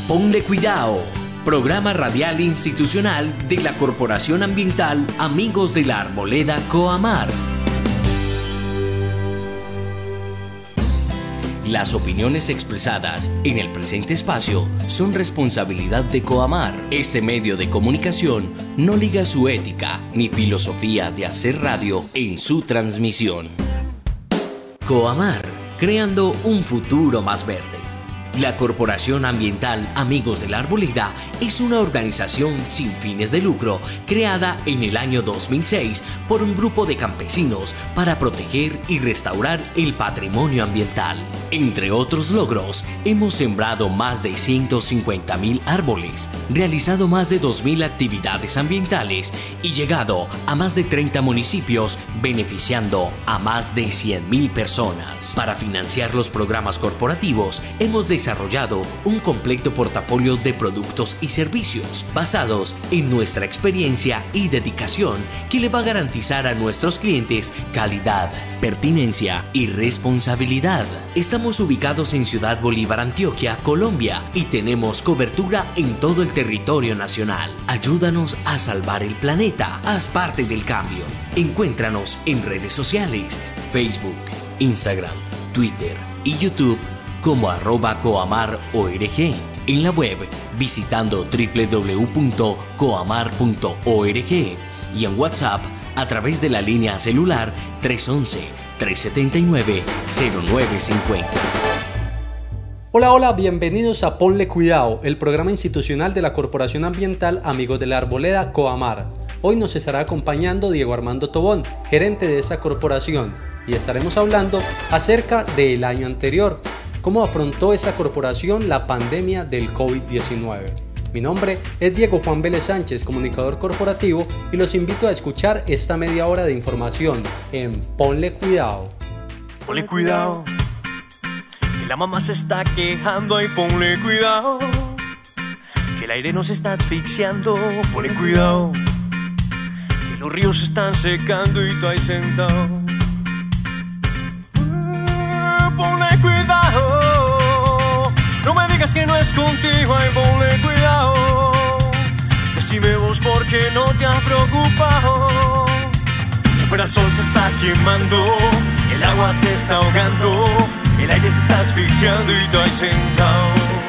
Ponle Cuidado, programa radial institucional de la Corporación Ambiental Amigos de la Arboleda Coamar. Las opiniones expresadas en el presente espacio son responsabilidad de Coamar. Este medio de comunicación no liga su ética ni filosofía de hacer radio en su transmisión. Coamar, creando un futuro más verde. La Corporación Ambiental Amigos de la Arboleda es una organización sin fines de lucro creada en el año 2006 por un grupo de campesinos para proteger y restaurar el patrimonio ambiental. Entre otros logros, hemos sembrado más de 150.000 árboles, realizado más de 2.000 actividades ambientales y llegado a más de 30 municipios, beneficiando a más de 100.000 personas. Para financiar los programas corporativos, hemos desarrollado un completo portafolio de productos y servicios basados en nuestra experiencia y dedicación que le va a garantizar a nuestros clientes calidad, pertinencia y responsabilidad. Estamos ubicados en Ciudad Bolívar, Antioquia, Colombia, y tenemos cobertura en todo el territorio nacional. Ayúdanos a salvar el planeta. Haz parte del cambio. Encuéntranos en redes sociales, Facebook, Instagram, Twitter y YouTube como @coamar.org, en la web visitando www.coamar.org y en WhatsApp a través de la línea celular 311-379-0950. Hola, bienvenidos a Ponle Cuidado, el programa institucional de la Corporación Ambiental Amigos de la Arboleda Coamar. Hoy nos estará acompañando Diego Armando Tobón, gerente de esa corporación, y estaremos hablando acerca del año anterior, cómo afrontó esa corporación la pandemia del COVID-19. Mi nombre es Diego Juan Vélez Sánchez, comunicador corporativo, y los invito a escuchar esta media hora de información en Ponle Cuidado. Ponle cuidado, que la mamá se está quejando y ponle cuidado, que el aire nos está asfixiando, ponle cuidado, que los ríos se están secando y tú ahí sentado. Ponle cuidado, no me digas que no es contigo, ay, ponle cuidado. Decime vos por qué no te has preocupado. Si fuera el sol se está quemando, el agua se está ahogando, el aire se está asfixiando y tú ahí sentado.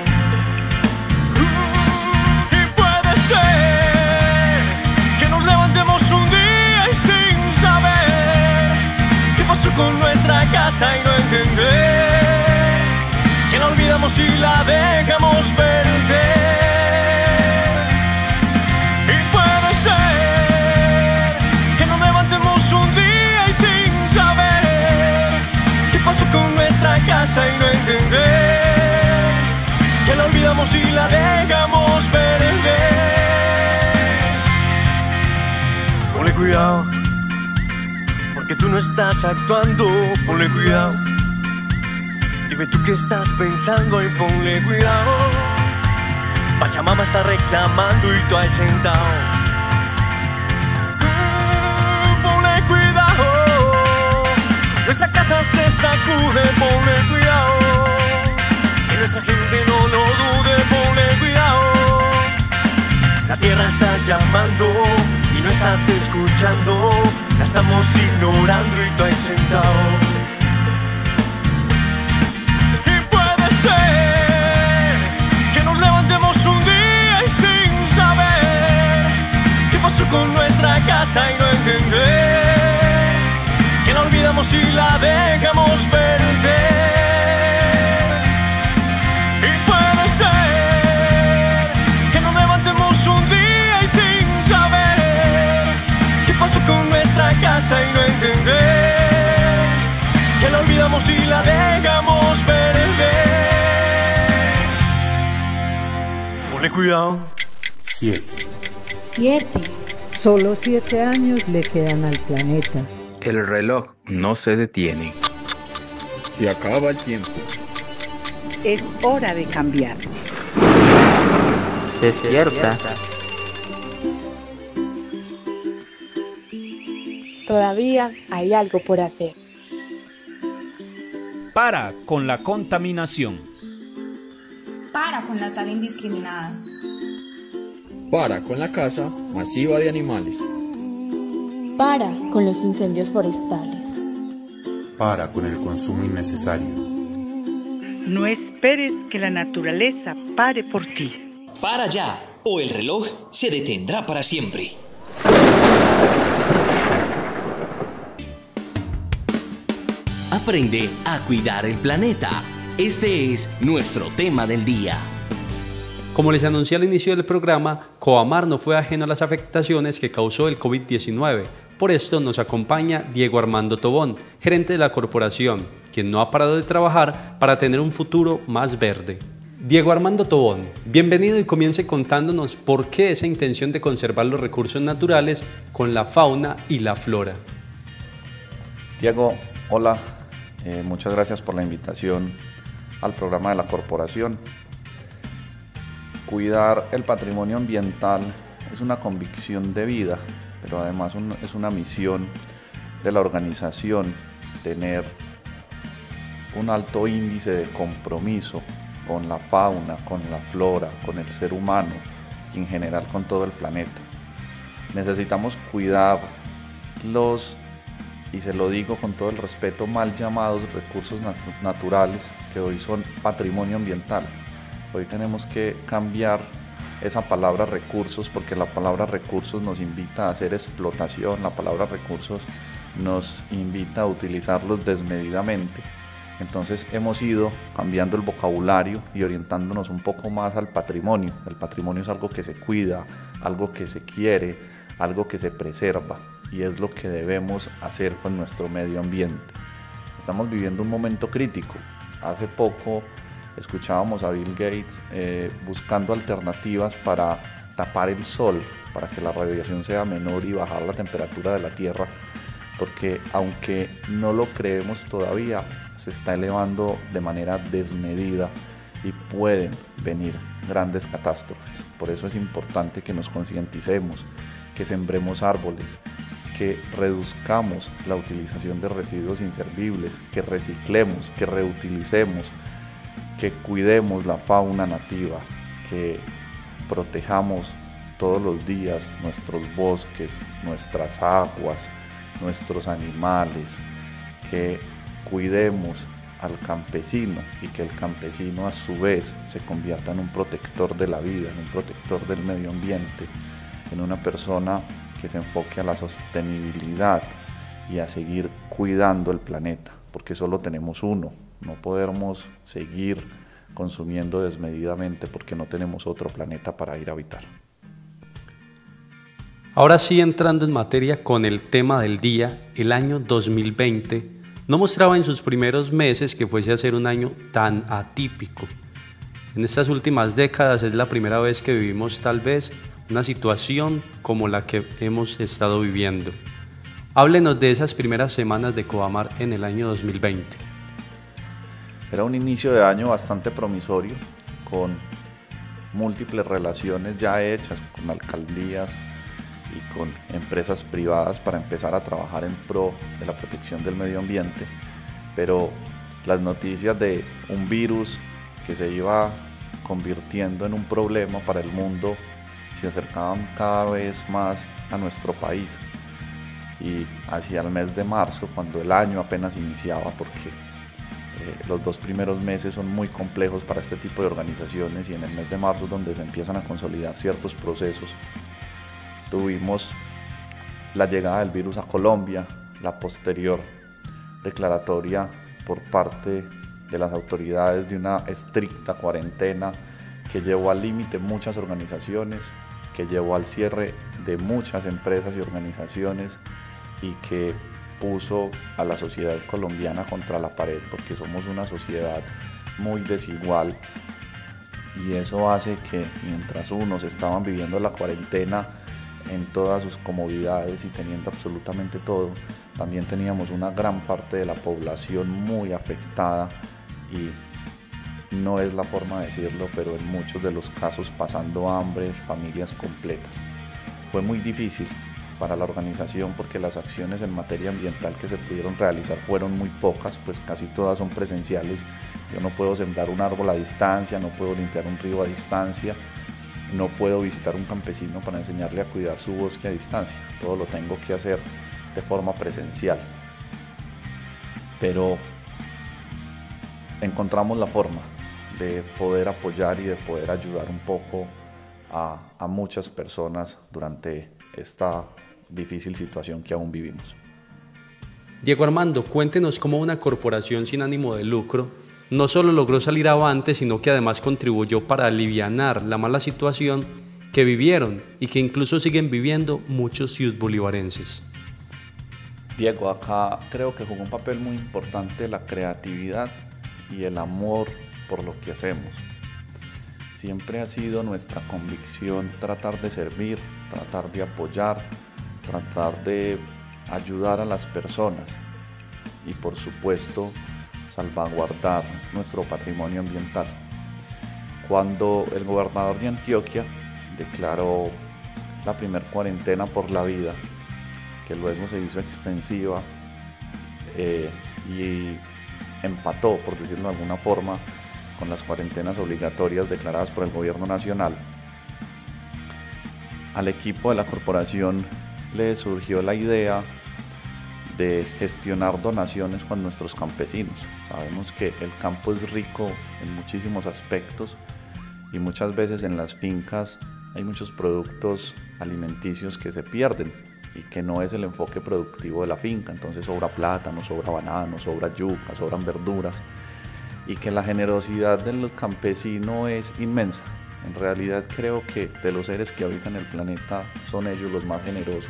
Y puede ser que nos levantemos un día y sin saber qué pasó con nuestra casa y no entender que la olvidamos y la dejamos perder. Y puede ser que nos levantemos un día y sin saber qué pasó con nuestra casa y no entender que la olvidamos y la dejamos perder. Ponle cuidado, porque tú no estás actuando, ponle cuidado. Dime tú qué estás pensando y ponle cuidado. Pachamama está reclamando y tú ahí sentado. Ponle cuidado, nuestra casa se sacude, ponle cuidado. Que nuestra gente no lo dude, ponle cuidado. La tierra está llamando y no estás escuchando. La estamos ignorando y tú ahí sentado. Que nos levantemos un día y sin saber qué pasó con nuestra casa y no entender que la olvidamos y la dejamos perder. Y puede ser que nos levantemos un día y sin saber qué pasó con nuestra casa y no entender que la olvidamos y la dejamos perder. Ponle cuidado. 7. Solo 7 años le quedan al planeta. El reloj no se detiene. Se acaba el tiempo. Es hora de cambiar. Despierta. Todavía hay algo por hacer. Para con la contaminación. Para con con la tala indiscriminada. Para con la caza masiva de animales. Para con los incendios forestales. Para con el consumo innecesario. No esperes que la naturaleza pare por ti. Para ya, o el reloj se detendrá para siempre. Aprende a cuidar el planeta. Este es nuestro tema del día. Como les anuncié al inicio del programa, Coamar no fue ajeno a las afectaciones que causó el COVID-19. Por esto nos acompaña Diego Armando Tobón, gerente de la corporación, quien no ha parado de trabajar para tener un futuro más verde. Diego Armando Tobón, bienvenido y comience contándonos por qué esa intención de conservar los recursos naturales con la fauna y la flora. Diego, hola, muchas gracias por la invitación al programa de la corporación. Cuidar el patrimonio ambiental es una convicción de vida, pero además es una misión de la organización tener un alto índice de compromiso con la fauna, con la flora, con el ser humano y en general con todo el planeta. Necesitamos cuidar y se lo digo con todo el respeto, mal llamados recursos naturales que hoy son patrimonio ambiental. Hoy tenemos que cambiar esa palabra recursos, porque la palabra recursos nos invita a hacer explotación, la palabra recursos nos invita a utilizarlos desmedidamente. Entonces hemos ido cambiando el vocabulario y orientándonos un poco más al patrimonio. El patrimonio es algo que se cuida, algo que se quiere, algo que se preserva, y es lo que debemos hacer con nuestro medio ambiente. Estamos viviendo un momento crítico. Hace poco escuchábamos a Bill Gates buscando alternativas para tapar el sol, para que la radiación sea menor y bajar la temperatura de la Tierra, porque aunque no lo creemos todavía, se está elevando de manera desmedida y pueden venir grandes catástrofes. Por eso es importante que nos concienticemos, que sembremos árboles, que reduzcamos la utilización de residuos inservibles, que reciclemos, que reutilicemos, que cuidemos la fauna nativa, que protejamos todos los días nuestros bosques, nuestras aguas, nuestros animales, que cuidemos al campesino y que el campesino a su vez se convierta en un protector de la vida, en un protector del medio ambiente, en una persona que se enfoque a la sostenibilidad y a seguir cuidando el planeta, porque solo tenemos uno. No podemos seguir consumiendo desmedidamente porque no tenemos otro planeta para ir a habitar. Ahora sí, entrando en materia con el tema del día, el año 2020 no mostraba en sus primeros meses que fuese a ser un año tan atípico. En estas últimas décadas es la primera vez que vivimos tal vez una situación como la que hemos estado viviendo. Háblenos de esas primeras semanas de Coamar en el año 2020. Era un inicio de año bastante promisorio, con múltiples relaciones ya hechas con alcaldías y con empresas privadas para empezar a trabajar en pro de la protección del medio ambiente, pero las noticias de un virus que se iba convirtiendo en un problema para el mundo se acercaban cada vez más a nuestro país, y hacia el mes de marzo, cuando el año apenas iniciaba, porque los 2 primeros meses son muy complejos para este tipo de organizaciones, y en el mes de marzo donde se empiezan a consolidar ciertos procesos, tuvimos la llegada del virus a Colombia, la posterior declaratoria por parte de las autoridades de una estricta cuarentena que llevó al límite muchas organizaciones, que llevó al cierre de muchas empresas y organizaciones, y que puso a la sociedad colombiana contra la pared, porque somos una sociedad muy desigual, y eso hace que mientras unos estaban viviendo la cuarentena en todas sus comodidades y teniendo absolutamente todo, también teníamos una gran parte de la población muy afectada, y no es la forma de decirlo, pero en muchos de los casos pasando hambre, familias completas. Fue muy difícil para la organización porque las acciones en materia ambiental que se pudieron realizar fueron muy pocas, pues casi todas son presenciales, Yo no puedo sembrar un árbol a distancia, no puedo limpiar un río a distancia, no puedo visitar un campesino para enseñarle a cuidar su bosque a distancia. Todo lo tengo que hacer de forma presencial. Pero encontramos la forma de poder apoyar y de poder ayudar un poco a muchas personas durante esta difícil situación que aún vivimos. Diego Armando, cuéntenos cómo una corporación sin ánimo de lucro no solo logró salir avante, sino que además contribuyó para alivianar la mala situación que vivieron y que incluso siguen viviendo muchos ciudad bolivarenses. Diego, acá creo que jugó un papel muy importante la creatividad y el amor por lo que hacemos. Siempre ha sido nuestra convicción tratar de servir, tratar de apoyar, tratar de ayudar a las personas y por supuesto salvaguardar nuestro patrimonio ambiental. Cuando el gobernador de Antioquia declaró la primera cuarentena por la vida, que luego se hizo extensiva y empató, por decirlo de alguna forma, con las cuarentenas obligatorias declaradas por el gobierno nacional, al equipo de la corporación le surgió la idea de gestionar donaciones con nuestros campesinos. Sabemos que el campo es rico en muchísimos aspectos y muchas veces en las fincas hay muchos productos alimenticios que se pierden y que no es el enfoque productivo de la finca. Entonces sobra plátano, sobra banano, sobra yuca, sobran verduras, y que la generosidad del campesino es inmensa. En realidad creo que de los seres que habitan el planeta son ellos los más generosos.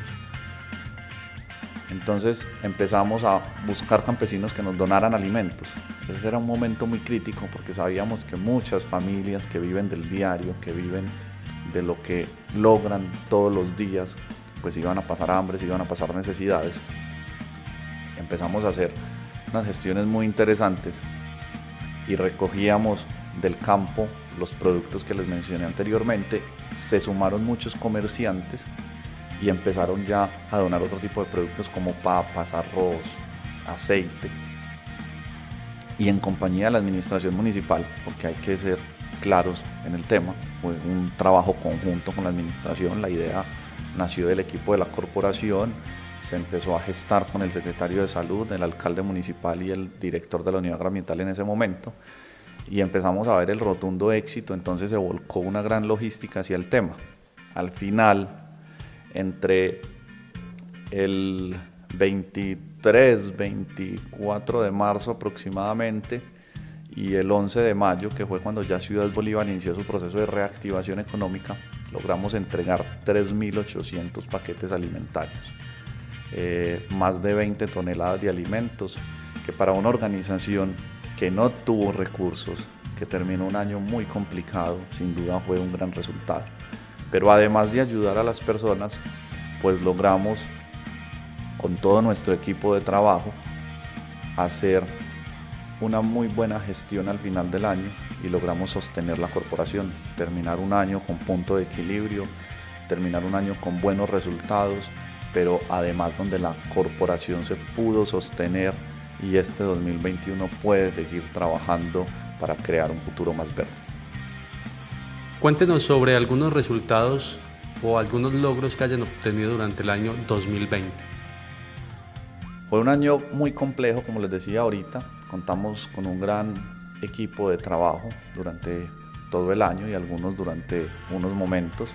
Entonces empezamos a buscar campesinos que nos donaran alimentos. Ese era un momento muy crítico porque sabíamos que muchas familias que viven del diario, que viven de lo que logran todos los días, pues iban a pasar hambre, iban a pasar necesidades. Empezamos a hacer unas gestiones muy interesantes y recogíamos del campo los productos que les mencioné anteriormente. Se sumaron muchos comerciantes y empezaron ya a donar otro tipo de productos como papas, arroz, aceite, y en compañía de la administración municipal, porque hay que ser claros en el tema. Fue un trabajo conjunto con la administración. La idea nació del equipo de la corporación, se empezó a gestar con el secretario de salud, el alcalde municipal y el director de la unidad agroambiental en ese momento, y empezamos a ver el rotundo éxito. Entonces se volcó una gran logística hacia el tema. Al final, entre el 23, 24 de marzo aproximadamente y el 11 de mayo, que fue cuando ya Ciudad Bolívar inició su proceso de reactivación económica, logramos entregar 3.800 paquetes alimentarios, más de 20 toneladas de alimentos, que para una organización que no tuvo recursos, que terminó un año muy complicado, sin duda fue un gran resultado. Pero además de ayudar a las personas, pues logramos con todo nuestro equipo de trabajo hacer una muy buena gestión al final del año y logramos sostener la corporación, terminar un año con punto de equilibrio, terminar un año con buenos resultados, pero además donde la corporación se pudo sostener y este 2021 puede seguir trabajando para crear un futuro más verde. Cuéntenos sobre algunos resultados o algunos logros que hayan obtenido durante el año 2020. Fue un año muy complejo, como les decía ahorita. Contamos con un gran equipo de trabajo durante todo el año y algunos durante unos momentos.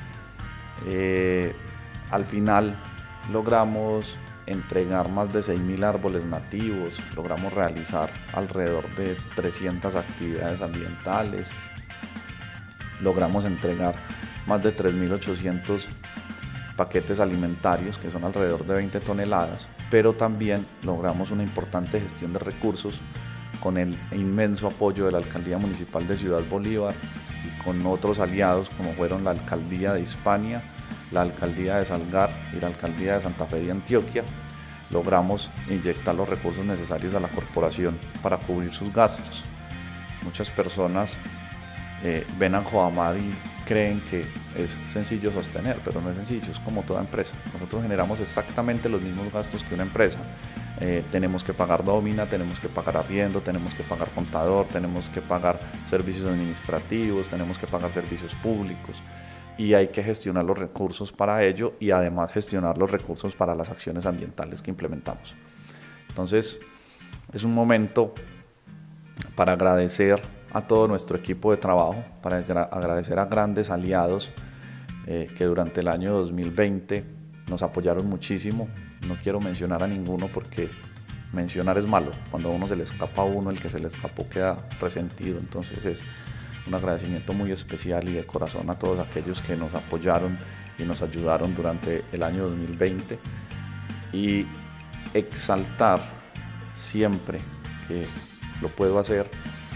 Al final logramos entregar más de 6.000 árboles nativos, logramos realizar alrededor de 300 actividades ambientales, logramos entregar más de 3.800 paquetes alimentarios, que son alrededor de 20 toneladas, pero también logramos una importante gestión de recursos con el inmenso apoyo de la Alcaldía Municipal de Ciudad Bolívar y con otros aliados como fueron la Alcaldía de Hispania, la Alcaldía de Salgar y la Alcaldía de Santa Fe de Antioquia. Logramos inyectar los recursos necesarios a la corporación para cubrir sus gastos. Muchas personas ven a Coamar y creen que es sencillo sostener, pero no es sencillo, es como toda empresa. Nosotros generamos exactamente los mismos gastos que una empresa. Tenemos que pagar nómina, tenemos que pagar arriendo, tenemos que pagar contador, tenemos que pagar servicios administrativos, tenemos que pagar servicios públicos, y hay que gestionar los recursos para ello y además gestionar los recursos para las acciones ambientales que implementamos. Entonces es un momento para agradecer a todo nuestro equipo de trabajo, para agradecer a grandes aliados que durante el año 2020 nos apoyaron muchísimo. No quiero mencionar a ninguno porque mencionar es malo. Cuando a uno se le escapa a uno, el que se le escapó queda resentido. Entonces es un agradecimiento muy especial y de corazón a todos aquellos que nos apoyaron y nos ayudaron durante el año 2020, y exaltar siempre que lo puedo hacer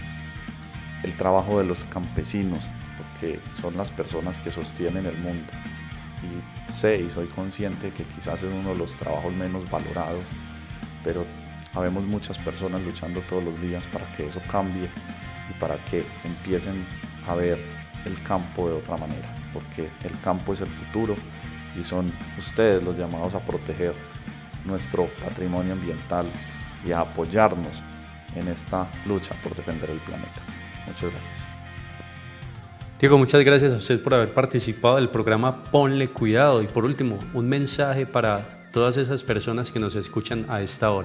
el trabajo de los campesinos, porque son las personas que sostienen el mundo. Y sé y soy consciente que quizás es uno de los trabajos menos valorados, pero habemos muchas personas luchando todos los días para que eso cambie y para que empiecen a ver el campo de otra manera, porque el campo es el futuro y son ustedes los llamados a proteger nuestro patrimonio ambiental y a apoyarnos en esta lucha por defender el planeta. Muchas gracias. Diego, muchas gracias a usted por haber participado del programa Ponle Cuidado. Y por último, un mensaje para todas esas personas que nos escuchan a esta hora.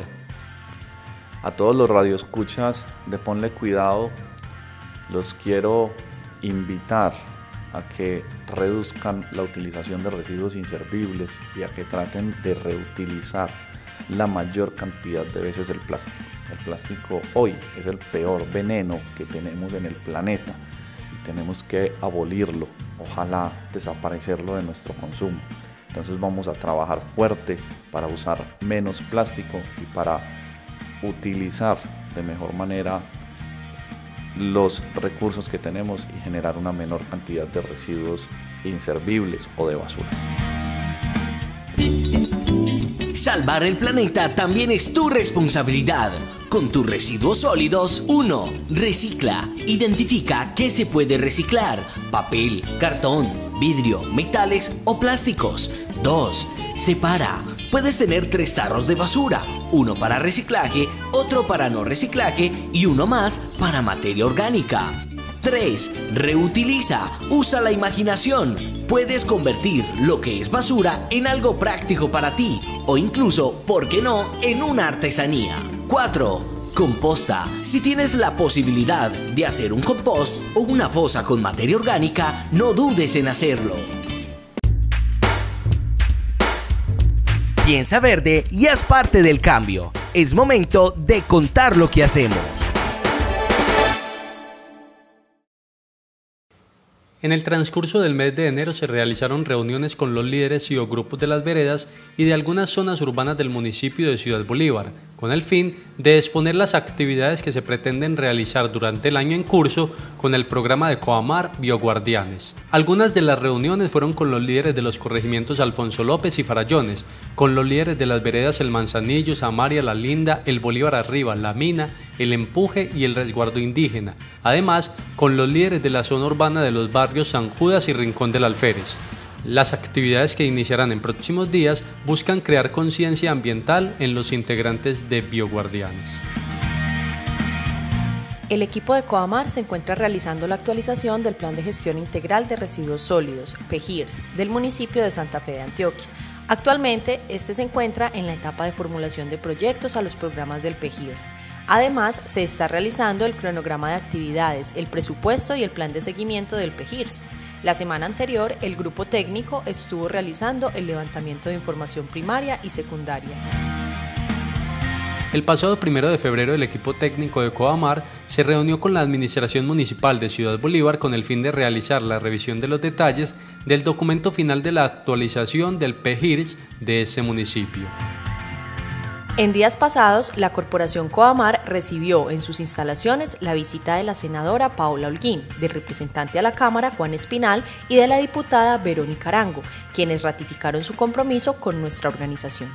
A todos los radioescuchas de Ponle Cuidado, los quiero invitar a que reduzcan la utilización de residuos inservibles y a que traten de reutilizar la mayor cantidad de veces el plástico. El plástico hoy es el peor veneno que tenemos en el planeta y tenemos que abolirlo, ojalá desaparecerlo de nuestro consumo. Entonces vamos a trabajar fuerte para usar menos plástico y para utilizar de mejor manera los recursos que tenemos y generar una menor cantidad de residuos inservibles o de basuras. Salvar el planeta también es tu responsabilidad. Con tus residuos sólidos, 1. Recicla. Identifica qué se puede reciclar: papel, cartón, vidrio, metales o plásticos. 2. Separa. Puedes tener 3 tarros de basura, uno para reciclaje, otro para no reciclaje y uno más para materia orgánica. 3. Reutiliza. Usa la imaginación. Puedes convertir lo que es basura en algo práctico para ti o incluso, ¿por qué no?, en una artesanía. 4. Composta. Si tienes la posibilidad de hacer un compost o una fosa con materia orgánica, no dudes en hacerlo. Piensa verde y haz parte del cambio. Es momento de contar lo que hacemos. En el transcurso del mes de enero se realizaron reuniones con los líderes y o grupos de las veredas y de algunas zonas urbanas del municipio de Ciudad Bolívar, con el fin de exponer las actividades que se pretenden realizar durante el año en curso con el programa de Coamar Bioguardianes. Algunas de las reuniones fueron con los líderes de los corregimientos Alfonso López y Farallones, con los líderes de las veredas El Manzanillo, Samaria, La Linda, El Bolívar Arriba, La Mina, El Empuje y El Resguardo Indígena, además con los líderes de la zona urbana de los barrios San Judas y Rincón del Alférez. Las actividades que iniciarán en próximos días buscan crear conciencia ambiental en los integrantes de Bioguardianes. El equipo de Coamar se encuentra realizando la actualización del Plan de Gestión Integral de Residuos Sólidos, PGIRS, del municipio de Santa Fe de Antioquia. Actualmente, este se encuentra en la etapa de formulación de proyectos a los programas del PGIRS. Además, se está realizando el cronograma de actividades, el presupuesto y el plan de seguimiento del PGIRS. La semana anterior, el grupo técnico estuvo realizando el levantamiento de información primaria y secundaria. El pasado 1 de febrero el equipo técnico de Coamar se reunió con la Administración Municipal de Ciudad Bolívar con el fin de realizar la revisión de los detalles del documento final de la actualización del PGIRS de ese municipio. En días pasados, la Corporación Coamar recibió en sus instalaciones la visita de la senadora Paola Holguín, del representante a la Cámara Juan Espinal y de la diputada Verónica Arango, quienes ratificaron su compromiso con nuestra organización.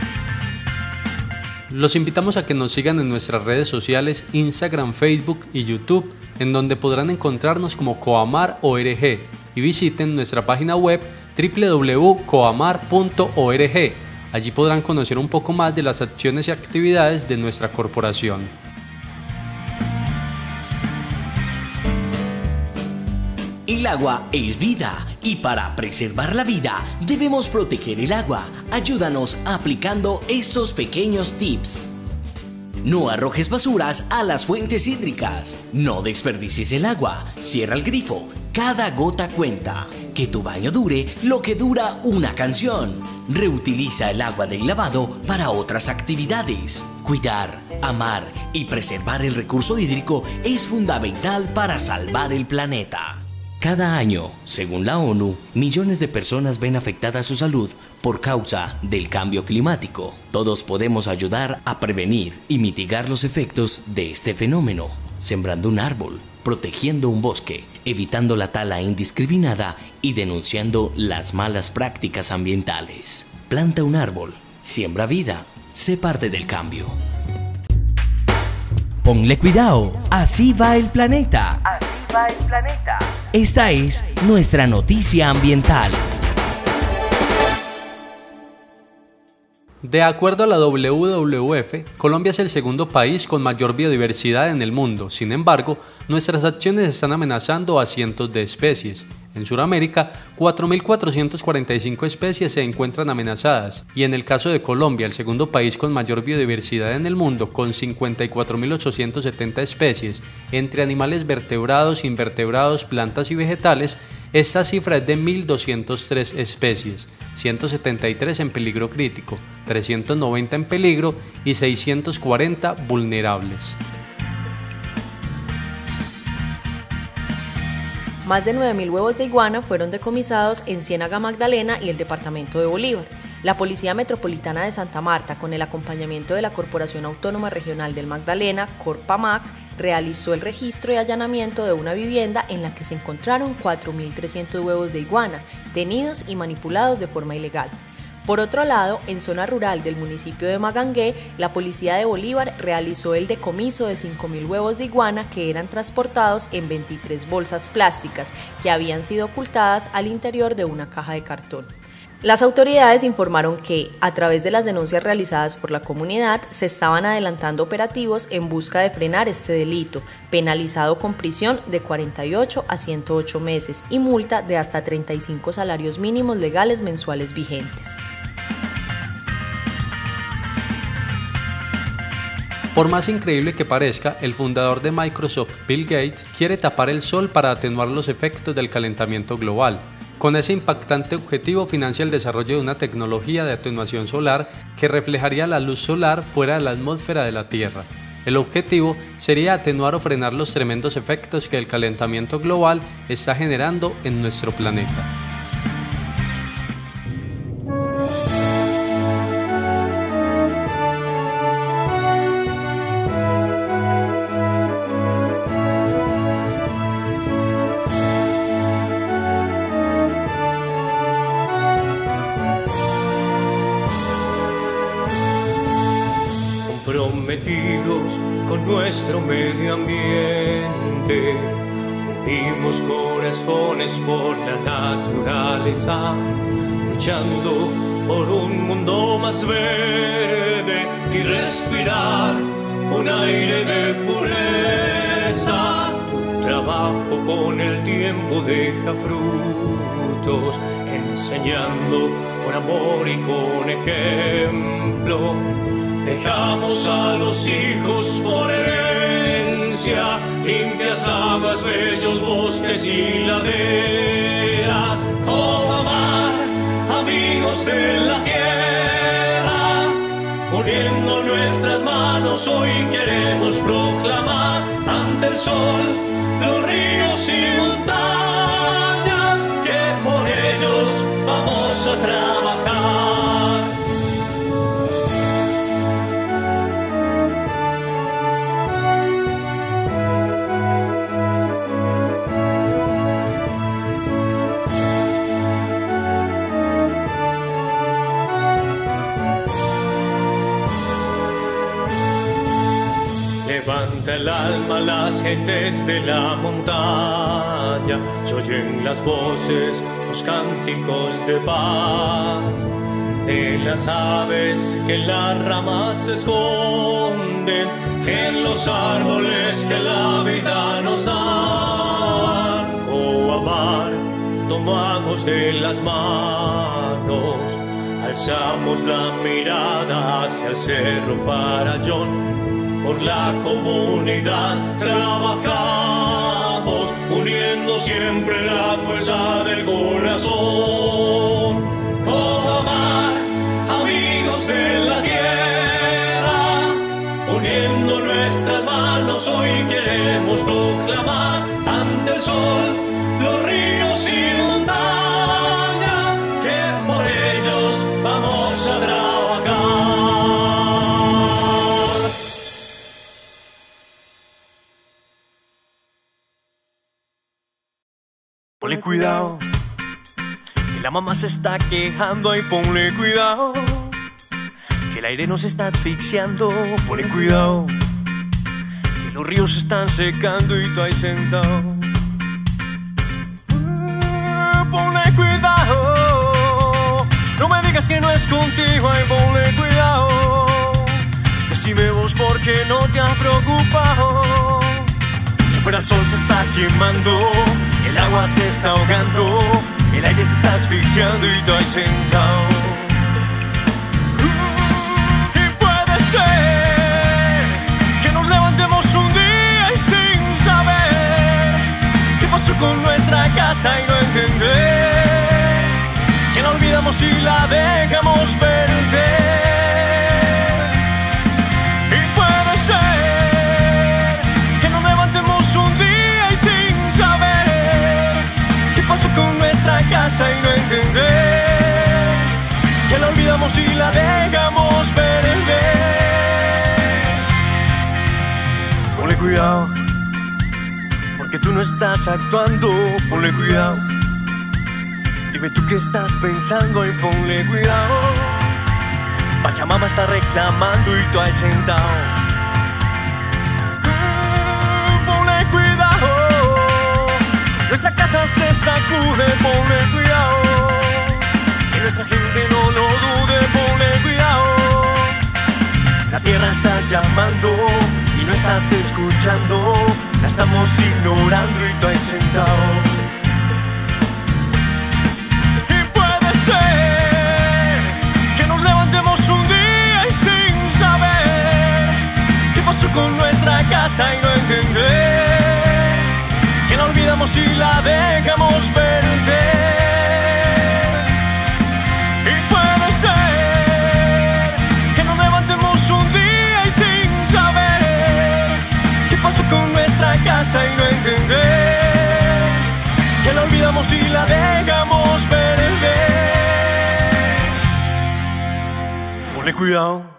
Los invitamos a que nos sigan en nuestras redes sociales Instagram, Facebook y YouTube, en donde podrán encontrarnos como Coamar ORG, y visiten nuestra página web www.coamar.org. Allí podrán conocer un poco más de las acciones y actividades de nuestra corporación. El agua es vida y para preservar la vida debemos proteger el agua. Ayúdanos aplicando estos pequeños tips. No arrojes basuras a las fuentes hídricas. No desperdicies el agua. Cierra el grifo. Cada gota cuenta. Que tu baño dure lo que dura una canción. Reutiliza el agua del lavado para otras actividades. Cuidar, amar y preservar el recurso hídrico es fundamental para salvar el planeta. Cada año, según la ONU, millones de personas ven afectada su salud por causa del cambio climático. Todos podemos ayudar a prevenir y mitigar los efectos de este fenómeno, sembrando un árbol, protegiendo un bosque, evitando la tala indiscriminada y denunciando las malas prácticas ambientales. Planta un árbol, siembra vida, sé parte del cambio. Ponle cuidado, así va el planeta. Así va el planeta. Esta es nuestra noticia ambiental. De acuerdo a la WWF, Colombia es el segundo país con mayor biodiversidad en el mundo. Sin embargo, nuestras acciones están amenazando a cientos de especies. En Sudamérica, 4.445 especies se encuentran amenazadas, y en el caso de Colombia, el segundo país con mayor biodiversidad en el mundo, con 54.870 especies, entre animales vertebrados, invertebrados, plantas y vegetales, esta cifra es de 1.203 especies, 173 en peligro crítico, 390 en peligro y 640 vulnerables. Más de 9.000 huevos de iguana fueron decomisados en Ciénaga Magdalena y el departamento de Bolívar. La Policía Metropolitana de Santa Marta, con el acompañamiento de la Corporación Autónoma Regional del Magdalena, Corpamac, realizó el registro y allanamiento de una vivienda en la que se encontraron 4.300 huevos de iguana, tenidos y manipulados de forma ilegal. Por otro lado, en zona rural del municipio de Magangué, la Policía de Bolívar realizó el decomiso de 5.000 huevos de iguana que eran transportados en 23 bolsas plásticas que habían sido ocultadas al interior de una caja de cartón. Las autoridades informaron que, a través de las denuncias realizadas por la comunidad, se estaban adelantando operativos en busca de frenar este delito, penalizado con prisión de 48 a 108 meses y multa de hasta 35 salarios mínimos legales mensuales vigentes. Por más increíble que parezca, el fundador de Microsoft, Bill Gates, quiere tapar el sol para atenuar los efectos del calentamiento global. Con ese impactante objetivo financia el desarrollo de una tecnología de atenuación solar que reflejaría la luz solar fuera de la atmósfera de la Tierra. El objetivo sería atenuar o frenar los tremendos efectos que el calentamiento global está generando en nuestro planeta. Comprometidos con nuestro medio ambiente, unimos corazones por la naturaleza, luchando por un mundo más verde y respirar un aire de pureza. Tu trabajo con el tiempo deja frutos, enseñando con amor y con ejemplo. Dejamos a los hijos por herencia limpias aguas, bellos bosques y laderas. Coamar, amigos de la tierra, uniendo nuestras manos hoy queremos proclamar ante el sol los ríos y montañas, que por ellos vamos a trabajar. el alma las gentes de la montaña, se oyen las voces, los cánticos de paz de las aves que en las ramas se esconden, en los árboles que la vida nos da. Coamar, tomados de las manos, alzamos la mirada hacia el Cerro Farallón. Por la comunidad trabajamos, uniendo siempre la fuerza del corazón. Coamar, amigos de la tierra, uniendo nuestras manos hoy queremos proclamar ante el sol los ríos y montañas, que por ellos vamos a trabajar. Ponle cuidado, que la mamá se está quejando, y ponle cuidado, que el aire nos está asfixiando. Ponle cuidado, que los ríos se están secando y tú ahí sentado. Ponle cuidado, no me digas que no es contigo, ay, ponle cuidado. Decime vos por qué no te has preocupado. Si fuera el sol se está quemando, el agua se está ahogando, el aire se está asfixiando y tú ahí sentado. Y puede ser que nos levantemos un día y sin saber qué pasó con nuestra casa y no entender que la olvidamos y la dejamos perder. Y puede ser que nos levantemos un día y sin saber qué pasó con nuestra casa y no entender que la olvidamos y la dejamos perder. Ponle cuidado, porque tú no estás actuando. Ponle cuidado, dime tú qué estás pensando y ponle cuidado. Pachamama está reclamando y tú ahí sentado. Ponle cuidado, nuestra casa se sacude. Ponle cuidado, que nuestra gente no lo dude. Ponle cuidado, la tierra está llamando y no estás escuchando. La estamos ignorando y tú ahí sentado. Y puede ser que nos levantemos un día y sin saber qué pasó con nuestra casa y no entender que la olvidamos y la dejamos perder. Y puede ser que nos levantemos un día y sin saber qué pasó con nuestra casa y no entender que la olvidamos y la dejamos perder. Ponle cuidado,